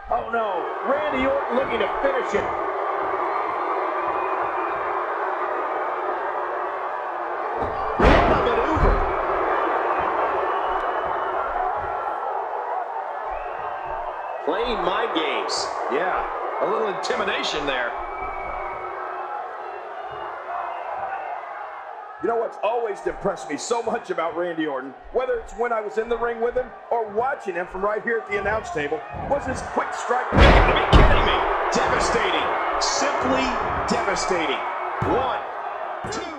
Oh no, Randy Orton looking to finish it. What a maneuver. Playing mind games. Yeah, a little intimidation there. You know what's always impressed me so much about Randy Orton, whether it's when I was in the ring with him or watching him from right here at the announce table, was his quick strike. You gotta be kidding me. Devastating. Simply devastating. 1, 2.